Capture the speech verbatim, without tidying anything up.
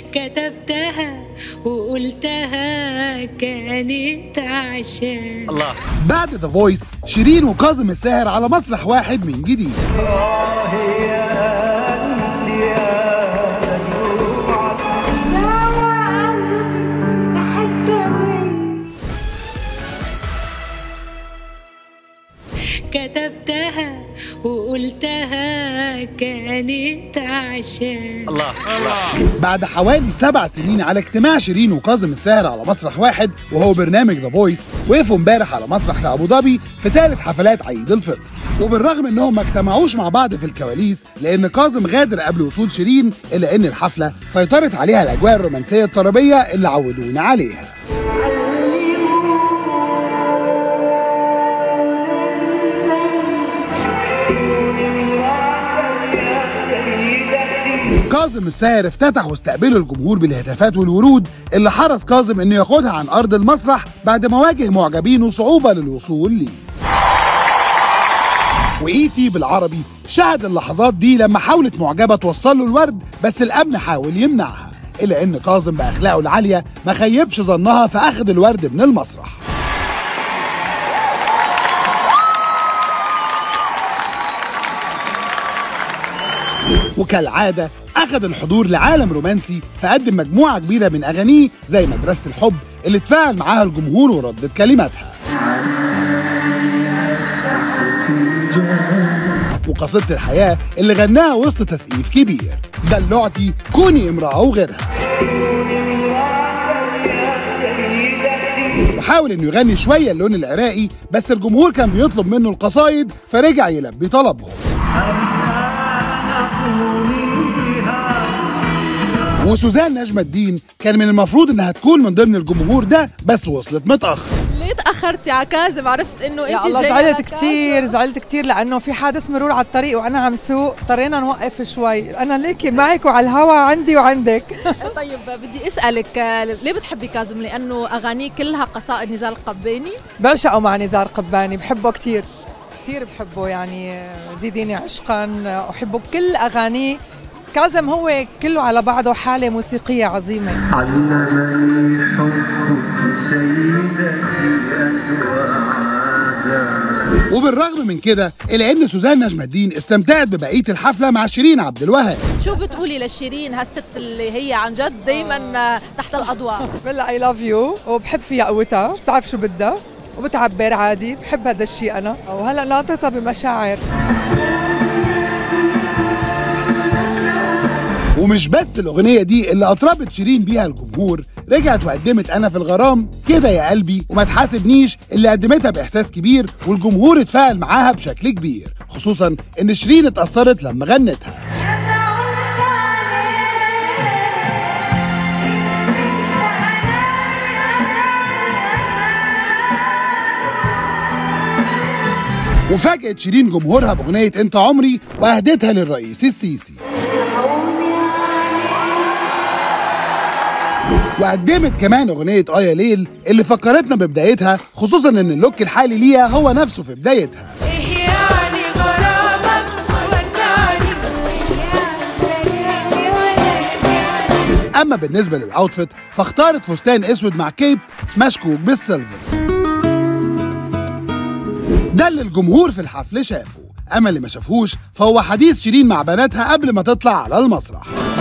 كتبتها وقلتها كانت عشان الله. بعد ذا فويس شيرين وكاظم الساهر على مسرح واحد من جديد. كتبتها وقلتها كانت عشان الله الله. بعد حوالي سبع سنين على اجتماع شيرين وكاظم الساهر على مسرح واحد وهو برنامج ذا فويس، وقفوا امبارح على مسرح في ابو ظبي في ثالث حفلات عيد الفطر. وبالرغم انهم ما اجتمعوش مع بعض في الكواليس لان كاظم غادر قبل وصول شيرين، الا ان الحفله سيطرت عليها الاجواء الرومانسيه الطربيه اللي عودونا عليها. كاظم الساهر افتتح واستقبله الجمهور بالهتافات والورود اللي حرص كاظم انه ياخدها عن ارض المسرح بعد ما واجه معجبينه صعوبه للوصول ليه. واي تي بالعربي شاهد اللحظات دي لما حاولت معجبه توصل له الورد بس الامن حاول يمنعها، الا ان كاظم باخلاقه العاليه ما خيبش ظنها فاخد الورد من المسرح. وكالعادة أخذ الحضور لعالم رومانسي فقدم مجموعة كبيرة من أغانيه زي مدرسة الحب اللي اتفاعل معاها الجمهور وردت كلماتها، وقصيدة الحياة اللي غناها وسط تسقيف كبير، دلوعتي كوني امرأة وغيرها. وحاول انه يغني شوية اللون العراقي بس الجمهور كان بيطلب منه القصايد فرجع يلبي طلبهم. وسوزان نجم الدين كان من المفروض انها تكون من ضمن الجمهور ده بس وصلت متاخر. ليه تاخرتي يا كاظم؟ عرفت انه انت جايه. زعلت كثير زعلت كثير لانه في حادث مرور على الطريق وانا عم سوق، اضطرينا نوقف شوي. انا ليكي معك وعلى الهوا عندي وعندك. طيب بدي اسالك ليه بتحبي كاظم؟ لانه اغانيه كلها قصائد نزار قباني؟ بعشقه مع نزار قباني، بحبه كثير كثير بحبه، يعني زيديني عشقا احبه بكل اغانيه. كاظم هو كله على بعضه حالة موسيقية عظيمة. علمني حبك سيدتي أسوادا. وبالرغم من كده إلا إن سوزان نجم الدين استمتعت ببقية الحفلة مع شيرين عبد الوهاب. شو بتقولي لشيرين هالست اللي هي عن جد دايما تحت الأضواء؟ بلا اي لاف يو وبحب فيها قوتها، بتعرف شو بدها وبتعبر عادي، بحب هذا الشيء أنا، وهلا ناطرتها بمشاعر. ومش بس الأغنية دي اللي أطربت شيرين بيها الجمهور، رجعت وقدمت أنا في الغرام كده يا قلبي وما تحاسبنيش اللي قدمتها بإحساس كبير والجمهور اتفاعل معاها بشكل كبير، خصوصا إن شيرين اتأثرت لما غنتها. وفاجأت شيرين جمهورها بأغنية أنت عمري وأهدتها للرئيس السيسي. وقدمت كمان أغنية آه يا ليل اللي فكرتنا ببدايتها، خصوصا إن اللوك الحالي ليها هو نفسه في بدايتها. أما بالنسبة للأوتفيت فاختارت فستان أسود مع كيب مشكوك بالسيلفر. ده اللي الجمهور في الحفل شافه، أما اللي ما شافهوش فهو حديث شيرين مع بناتها قبل ما تطلع على المسرح.